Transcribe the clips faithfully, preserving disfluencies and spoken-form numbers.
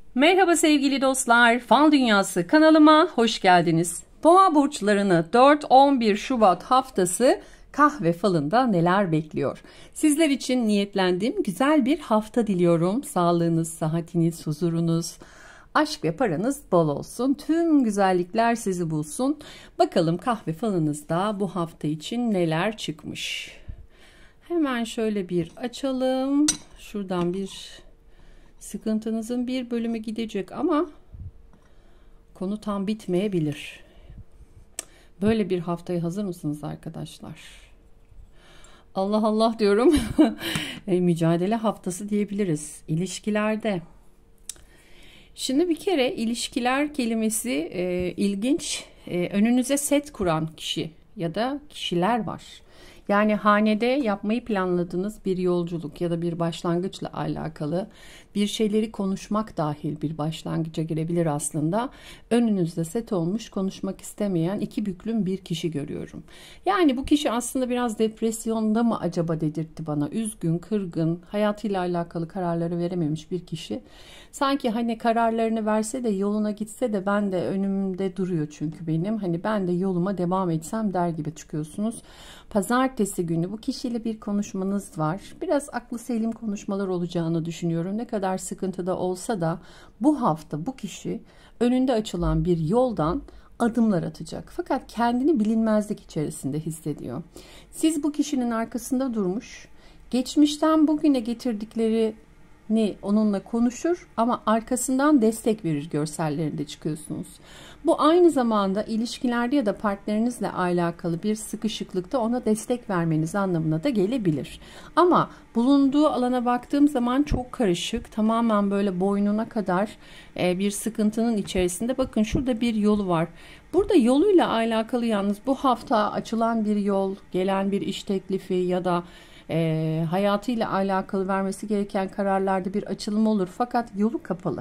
Merhaba sevgili dostlar, Fal Dünyası kanalıma hoş geldiniz. Boğa burçlarını dört on bir Şubat haftası kahve falında neler bekliyor? Sizler için niyetlendim, güzel bir hafta diliyorum. Sağlığınız, sıhhatiniz, huzurunuz, aşk ve paranız bol olsun. Tüm güzellikler sizi bulsun. Bakalım kahve falınızda bu hafta için neler çıkmış? Hemen şöyle bir açalım. Şuradan bir... Sıkıntınızın bir bölümü gidecek ama konu tam bitmeyebilir. Böyle bir haftaya hazır mısınız arkadaşlar? Allah Allah diyorum. e, mücadele haftası diyebiliriz. İlişkilerde. Şimdi bir kere ilişkiler kelimesi e, ilginç. E, önünüze set kuran kişi ya da kişiler var. Yani hanede yapmayı planladığınız bir yolculuk ya da bir başlangıçla alakalı bir şeyleri konuşmak dahil bir başlangıca girebilir aslında. Önünüzde set olmuş, konuşmak istemeyen iki büklüm bir kişi görüyorum. Yani bu kişi aslında biraz depresyonda mı acaba dedirtti bana. Üzgün, kırgın, hayatıyla alakalı kararları verememiş bir kişi. Sanki hani kararlarını verse de yoluna gitse de ben de önümde duruyor çünkü benim. Hani ben de yoluma devam etsem der gibi çıkıyorsunuz. Pazartesi günü bu kişiyle bir konuşmanız var. Biraz aklı selim konuşmalar olacağını düşünüyorum. Ne kadar sıkıntıda olsa da bu hafta bu kişi önünde açılan bir yoldan adımlar atacak. Fakat kendini bilinmezlik içerisinde hissediyor. Siz bu kişinin arkasında durmuş, geçmişten bugüne getirdikleri ni onunla konuşur ama arkasından destek verir görsellerinde çıkıyorsunuz. Bu aynı zamanda ilişkilerde ya da partnerinizle alakalı bir sıkışıklıkta ona destek vermeniz anlamına da gelebilir. Ama bulunduğu alana baktığım zaman çok karışık, tamamen böyle boynuna kadar bir sıkıntının içerisinde. Bakın şurada bir yolu var. Burada yoluyla alakalı yalnız bu hafta açılan bir yol, gelen bir iş teklifi ya da E, hayatıyla alakalı vermesi gereken kararlarda bir açılım olur fakat yolu kapalı.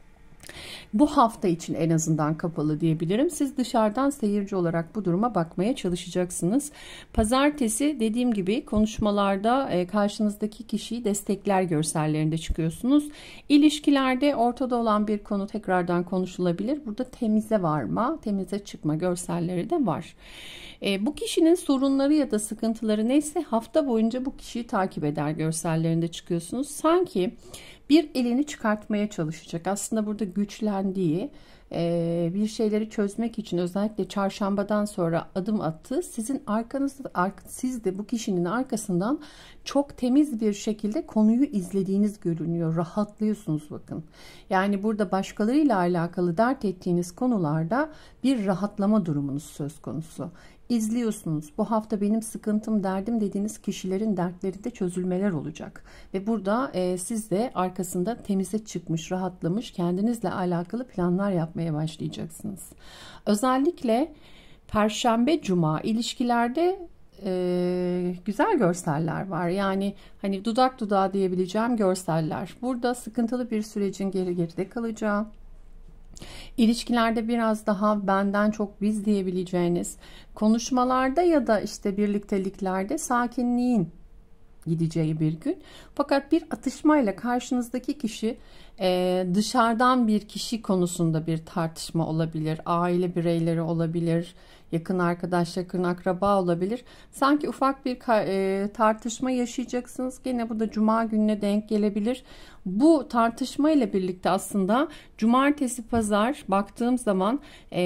Bu hafta için en azından kapalı diyebilirim. Siz dışarıdan seyirci olarak bu duruma bakmaya çalışacaksınız. Pazartesi dediğim gibi konuşmalarda e, karşınızdaki kişiyi destekler görsellerinde çıkıyorsunuz. İlişkilerde ortada olan bir konu tekrardan konuşulabilir. Burada temize varma, temize çıkma görselleri de var. E, bu kişinin sorunları ya da sıkıntıları neyse hafta boyunca bu kişiyi takip eder görsellerinde çıkıyorsunuz. Sanki bir elini çıkartmaya çalışacak. Aslında burada güçlendiği, bir şeyleri çözmek için özellikle çarşambadan sonra adım attı. Sizin arkanızda, siz de bu kişinin arkasından çok temiz bir şekilde konuyu izlediğiniz görünüyor. Rahatlıyorsunuz bakın. Yani burada başkalarıyla alakalı dert ettiğiniz konularda bir rahatlama durumunuz söz konusu. İzliyorsunuz. Bu hafta benim sıkıntım, derdim dediğiniz kişilerin dertleri de çözülmeler olacak. Ve burada e, siz de arkasında temize çıkmış, rahatlamış, kendinizle alakalı planlar yapmaya başlayacaksınız. Özellikle Perşembe, Cuma ilişkilerde e, güzel görseller var. Yani hani dudak dudağa diyebileceğim görseller. Burada sıkıntılı bir sürecin geri geride kalacağı, İlişkilerde biraz daha benden çok biz diyebileceğiniz konuşmalarda ya da işte birlikteliklerde sakinliğin gideceği bir gün. Fakat bir atışmayla karşınızdaki kişi e, dışarıdan bir kişi konusunda bir tartışma olabilir. Aile bireyleri olabilir. Yakın arkadaş, yakın akraba olabilir. Sanki ufak bir e, tartışma yaşayacaksınız. Gene bu da Cuma gününe denk gelebilir. Bu tartışma ile birlikte aslında Cumartesi, Pazar baktığım zaman e,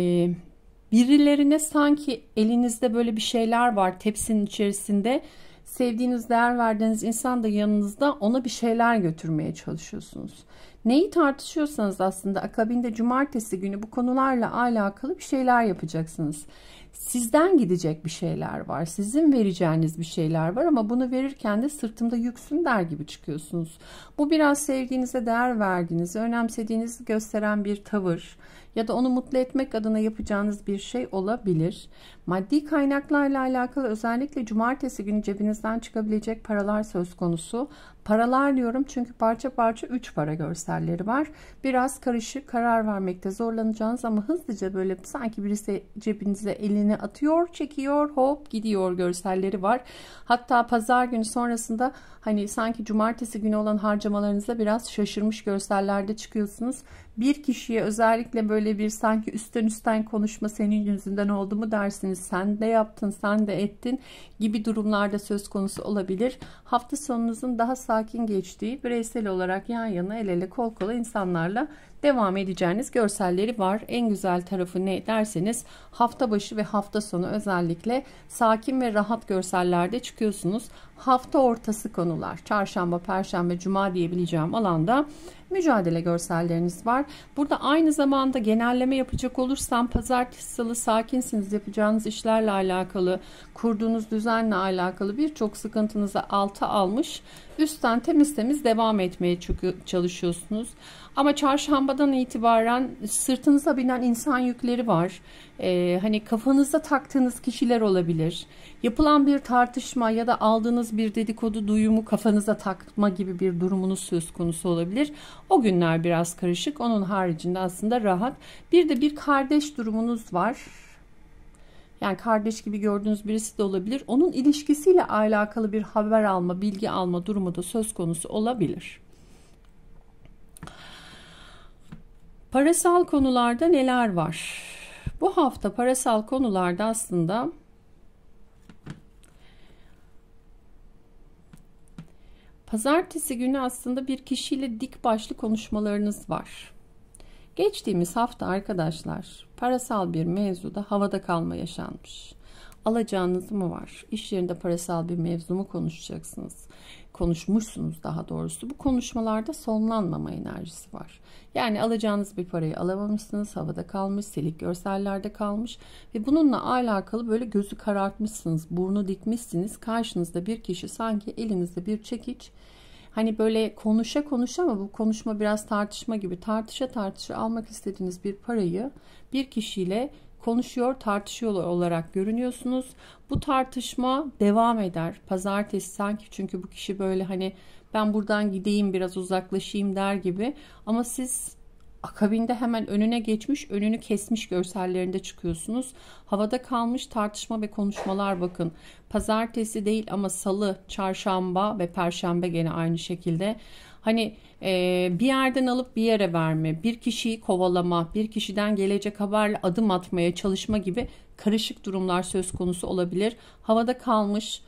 birilerine sanki elinizde böyle bir şeyler var tepsinin içerisinde. Sevdiğiniz, değer verdiğiniz insan da yanınızda, ona bir şeyler götürmeye çalışıyorsunuz. Neyi tartışıyorsanız aslında akabinde Cumartesi günü bu konularla alakalı bir şeyler yapacaksınız. Sizden gidecek bir şeyler var. Sizin vereceğiniz bir şeyler var ama bunu verirken de sırtımda yüksün der gibi çıkıyorsunuz. Bu biraz sevdiğinize, değer verdiğinizi, önemsediğinizi gösteren bir tavır ya da onu mutlu etmek adına yapacağınız bir şey olabilir. Maddi kaynaklarla alakalı özellikle cumartesi günü cebinizden çıkabilecek paralar söz konusu. Paralar diyorum çünkü parça parça üç para görselleri var. Biraz karışık, karar vermekte zorlanacağınız ama hızlıca böyle sanki birisi cebinize elini atıyor, çekiyor, hop gidiyor görselleri var. Hatta pazar günü sonrasında hani sanki cumartesi günü olan harcamalarınızda biraz şaşırmış görsellerde çıkıyorsunuz. Bir kişiye özellikle böyle bir sanki üstten üstten konuşma, senin yüzünden oldu mu dersiniz, sen de yaptın, sen de ettin gibi durumlarda söz konusu olabilir. Hafta sonunuzun daha sakin geçtiği, bireysel olarak yan yana, el ele, kol kola insanlarla devam edeceğiniz görselleri var. En güzel tarafı ne derseniz hafta başı ve hafta sonu özellikle sakin ve rahat görsellerde çıkıyorsunuz. Hafta ortası konular, çarşamba, perşembe, cuma diyebileceğim alanda mücadele görselleriniz var. Burada aynı zamanda genelleme yapacak olursam pazartesi, salı sakinsiniz, yapacağınız işlerle alakalı, kurduğunuz düzenle alakalı birçok sıkıntınızı alta almış, üstten temiz temiz devam etmeye çalışıyorsunuz. Ama çarşambadan itibaren sırtınıza binen insan yükleri var. Ee, hani kafanızda taktığınız kişiler olabilir. Yapılan bir tartışma ya da aldığınız bir dedikodu duyumu kafanıza takma gibi bir durumunuz söz konusu olabilir. O günler biraz karışık. Onun haricinde aslında rahat. Bir de bir kardeş durumunuz var. Yani kardeş gibi gördüğünüz birisi de olabilir. Onun ilişkisiyle alakalı bir haber alma, bilgi alma durumu da söz konusu olabilir. Parasal konularda neler var? Bu hafta parasal konularda aslında pazartesi günü aslında bir kişiyle dik başlı konuşmalarınız var. Geçtiğimiz hafta arkadaşlar parasal bir mevzuda havada kalma yaşanmış. Alacağınız mı var? İş yerinde parasal bir mevzu mu konuşacaksınız? Konuşmuşsunuz daha doğrusu. Bu konuşmalarda sonlanmama enerjisi var. Yani alacağınız bir parayı alamamışsınız, havada kalmış, silik görsellerde kalmış ve bununla alakalı böyle gözü karartmışsınız, burnu dikmişsiniz. Karşınızda bir kişi sanki elinizde bir çekiç, hani böyle konuşa konuşa ama bu konuşma biraz tartışma gibi, tartışa tartışa almak istediğiniz bir parayı bir kişiyle konuşuyor, tartışıyor olarak görünüyorsunuz. Bu tartışma devam eder. Pazartesi sanki, çünkü bu kişi böyle hani ben buradan gideyim, biraz uzaklaşayım der gibi. Ama siz akabinde hemen önüne geçmiş, önünü kesmiş görsellerinde çıkıyorsunuz. Havada kalmış tartışma ve konuşmalar bakın. Pazartesi değil ama salı, çarşamba ve perşembe gene aynı şekilde. Hani e, bir yerden alıp bir yere verme, bir kişiyi kovalama, bir kişiden gelecek haberle adım atmaya çalışma gibi karışık durumlar söz konusu olabilir. Havada kalmış,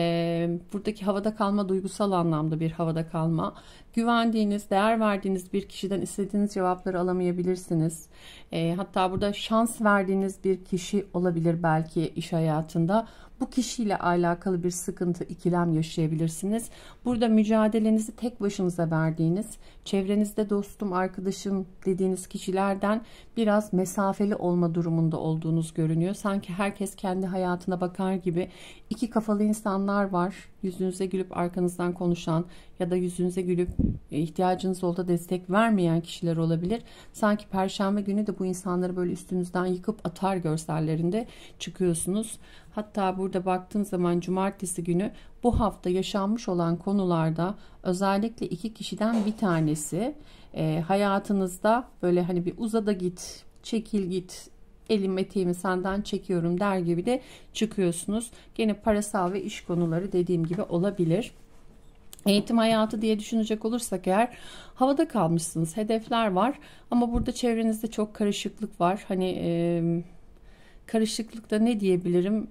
e, buradaki havada kalma duygusal anlamda bir havada kalma. Güvendiğiniz, değer verdiğiniz bir kişiden istediğiniz cevapları alamayabilirsiniz. E, hatta burada şans verdiğiniz bir kişi olabilir belki iş hayatında. Bu kişiyle alakalı bir sıkıntı, ikilem yaşayabilirsiniz. Burada mücadelenizi tek başınıza verdiğiniz, çevrenizde dostum, arkadaşım dediğiniz kişilerden biraz mesafeli olma durumunda olduğunuz görünüyor. Sanki herkes kendi hayatına bakar gibi. İki kafalı insanlar var. Yüzünüze gülüp arkanızdan konuşan ya da yüzünüze gülüp ihtiyacınız olduğunda destek vermeyen kişiler olabilir. Sanki perşembe günü de bu insanları böyle üstünüzden yıkıp atar görsellerinde çıkıyorsunuz. Hatta burada baktığım zaman cumartesi günü bu hafta yaşanmış olan konularda özellikle iki kişiden bir tanesi e, hayatınızda böyle hani bir uzada git, çekil git, elim eteğimi senden çekiyorum der gibi de çıkıyorsunuz. Gene parasal ve iş konuları dediğim gibi olabilir. Eğitim hayatı diye düşünecek olursak eğer havada kalmışsınız, hedefler var ama burada çevrenizde çok karışıklık var. Hani e, karışıklıkta ne diyebilirim?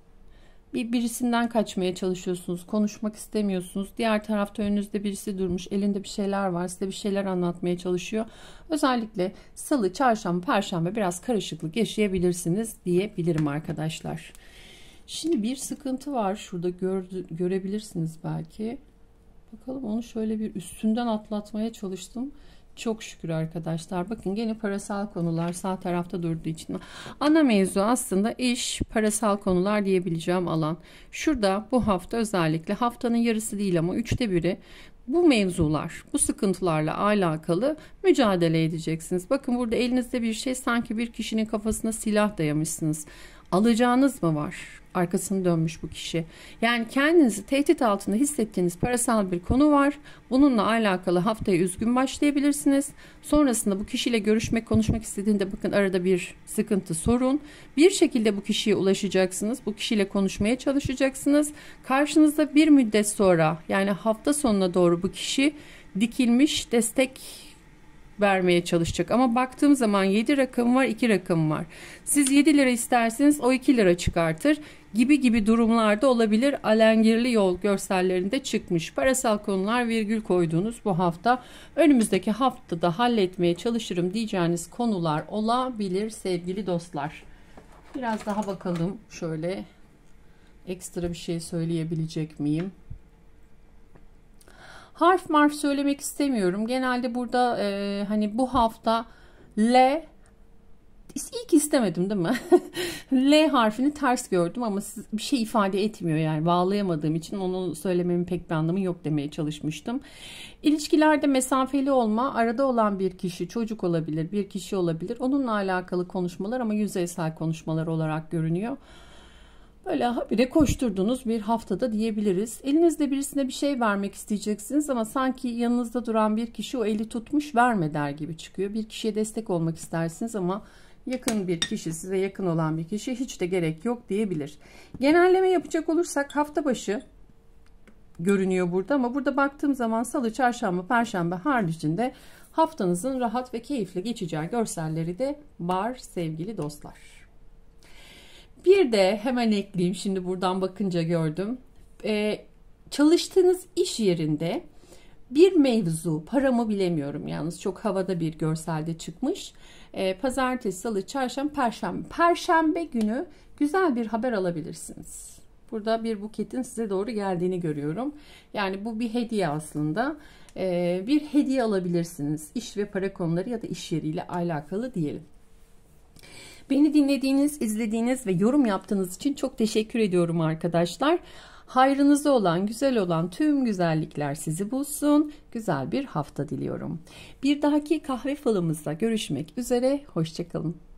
Bir birisinden kaçmaya çalışıyorsunuz, konuşmak istemiyorsunuz. Diğer tarafta önünüzde birisi durmuş, elinde bir şeyler var, size bir şeyler anlatmaya çalışıyor. Özellikle salı, çarşamba, perşembe biraz karışıklık yaşayabilirsiniz diyebilirim arkadaşlar. Şimdi bir sıkıntı var şurada, gördü, görebilirsiniz belki. Bakalım, onu şöyle bir üstünden atlatmaya çalıştım. Çok şükür arkadaşlar. Bakın gene parasal konular sağ tarafta durduğu için. Ana mevzu aslında iş, parasal konular diyebileceğim alan. Şurada bu hafta özellikle haftanın yarısı değil ama üçte biri bu mevzular, bu sıkıntılarla alakalı mücadele edeceksiniz. Bakın burada elinizde bir şey, sanki bir kişinin kafasına silah dayamışsınız. Alacağınız mı var? Arkasını dönmüş bu kişi. Yani kendinizi tehdit altında hissettiğiniz parasal bir konu var. Bununla alakalı haftaya üzgün başlayabilirsiniz. Sonrasında bu kişiyle görüşmek, konuşmak istediğinde bakın arada bir sıkıntı, sorun. Bir şekilde bu kişiye ulaşacaksınız. Bu kişiyle konuşmaya çalışacaksınız. Karşınızda bir müddet sonra, yani hafta sonuna doğru bu kişi dikilmiş, destek vermeye çalışacak. Ama baktığım zaman yedi rakım var, iki rakım var. Siz yedi lira isterseniz o iki lira çıkartır gibi gibi durumlarda olabilir. Alengirli yol görsellerinde çıkmış. Parasal konular virgül koyduğunuz bu hafta, önümüzdeki haftada halletmeye çalışırım diyeceğiniz konular olabilir sevgili dostlar. Biraz daha bakalım, şöyle ekstra bir şey söyleyebilecek miyim? Harf marf söylemek istemiyorum. Genelde burada e, hani bu hafta L, ilk istemedim değil mi? L harfini ters gördüm ama bir şey ifade etmiyor, yani bağlayamadığım için onu söylememin pek bir anlamı yok demeye çalışmıştım. İlişkilerde mesafeli olma, arada olan bir kişi, çocuk olabilir, bir kişi olabilir. Onunla alakalı konuşmalar ama yüzeysel konuşmalar olarak görünüyor. Böyle habire koşturduğunuz bir haftada diyebiliriz. Elinizde birisine bir şey vermek isteyeceksiniz ama sanki yanınızda duran bir kişi o eli tutmuş verme der gibi çıkıyor. Bir kişiye destek olmak istersiniz ama yakın bir kişi, size yakın olan bir kişi hiç de gerek yok diyebilir. Genelleme yapacak olursak hafta başı görünüyor burada ama burada baktığım zaman salı, çarşamba, perşembe haricinde haftanızın rahat ve keyifli geçeceği görselleri de var sevgili dostlar. Bir de hemen ekleyeyim, şimdi buradan bakınca gördüm. Ee, çalıştığınız iş yerinde bir mevzu, para mı bilemiyorum yalnız, çok havada bir görselde çıkmış. Ee, pazartesi, salı, çarşamba, perşembe. Perşembe günü güzel bir haber alabilirsiniz. Burada bir buketin size doğru geldiğini görüyorum. Yani bu bir hediye aslında. Ee, bir hediye alabilirsiniz. İş ve para konuları ya da iş yeriyle alakalı diyelim. Beni dinlediğiniz, izlediğiniz ve yorum yaptığınız için çok teşekkür ediyorum arkadaşlar. Hayrınızda olan, güzel olan tüm güzellikler sizi bulsun. Güzel bir hafta diliyorum. Bir dahaki kahve falımızda görüşmek üzere. Hoşça kalın.